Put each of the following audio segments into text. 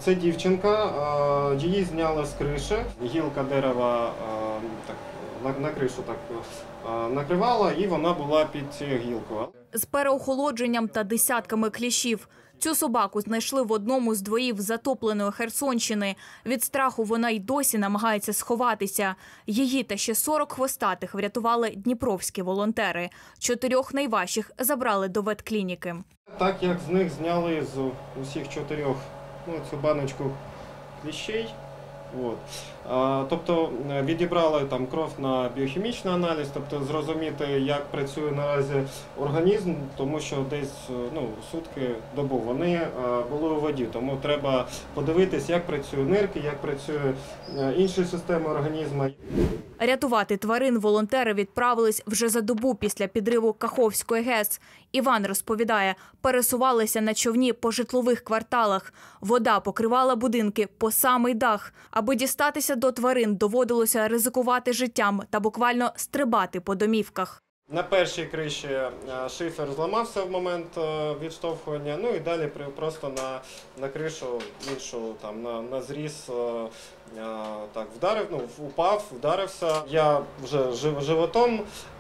Це дівчинка, її зняли з криші, гілка дерева на кришу накривала, і вона була під цією гілкою. З переохолодженням та десятками кліщів. Цю собаку знайшли в одному з дворів затопленої Херсонщини. Від страху вона й досі намагається сховатися. Її та ще 40 хвостатих врятували дніпровські волонтери. 4 найважчих забрали до ветклініки. Так як з них зняли з усіх 4 цю баночку кліщей. Тобто відібрали там кров на біохімічний аналіз, тобто зрозуміти, як працює наразі організм, тому що десь сутки, добу вони були у воді, тому треба подивитись, як працює нирки, як працює інші системи організму. Рятувати тварин волонтери відправились вже за добу після підриву Каховської ГЕС. Іван розповідає, пересувалися на човні по житлових кварталах. Вода покривала будинки по самий дах. Аби дістатися до тварин, доводилося ризикувати життям та буквально стрибати по домівках. На першій криші шифер зламався в момент відштовхування, і далі просто на кришу іншу, на зріз вдарив, упав, вдарився. Я вже животом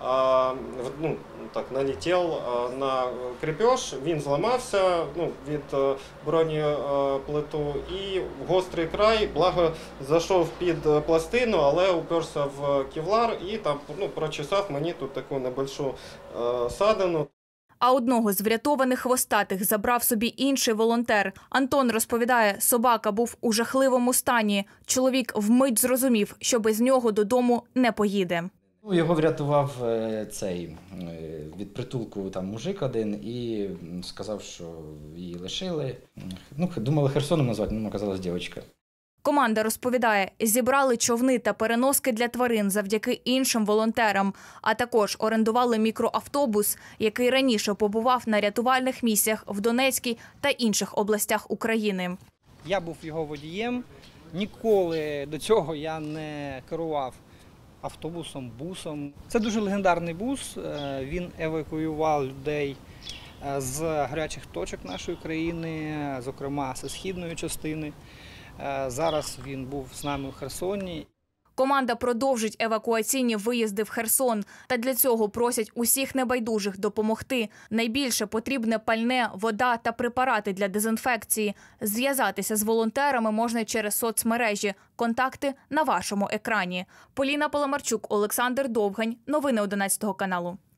налетів на крепеж, він зламався від бронеплиту і гострий край, благо зайшов під пластину, але уперся в кевлар і там прочесав мені тут таку небольшу ссадину. А одного з врятованих хвостатих забрав собі інший волонтер. Антон розповідає, собака був у жахливому стані. Чоловік вмить зрозумів, що без нього додому не поїде. Його врятував від притулку мужик один і сказав, що її лишили. Думали Херсоном назвати, але оказалась дівчинка. Команда розповідає, зібрали човни та переноски для тварин завдяки іншим волонтерам, а також орендували мікроавтобус, який раніше побував на рятувальних місіях в Донецькій та інших областях України. Я був його водієм, ніколи до цього я не керував автобусом, бусом. Це дуже легендарний бус, він евакуював людей з гарячих точок нашої країни, зокрема зі східної частини. Зараз він був з нами в Херсоні. Команда продовжить евакуаційні виїзди в Херсон. Та для цього просять усіх небайдужих допомогти. Найбільше потрібне пальне, вода та препарати для дезінфекції. Зв'язатися з волонтерами можна через соцмережі. Контакти на вашому екрані. Поліна Паламарчук, Олександр Довгань. Новини 11 каналу.